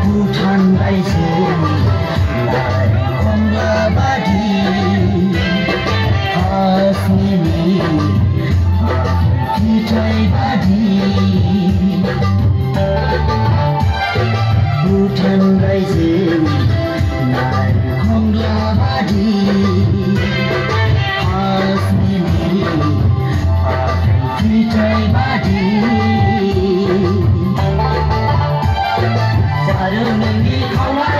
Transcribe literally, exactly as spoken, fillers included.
भुटान रायजो खंगाबादि काश्मीरनि फिथाइ बादि भुटान रायजो खंगाबादि काश्मीरनि फिथाइ बादि जादों नोंनि खावलाय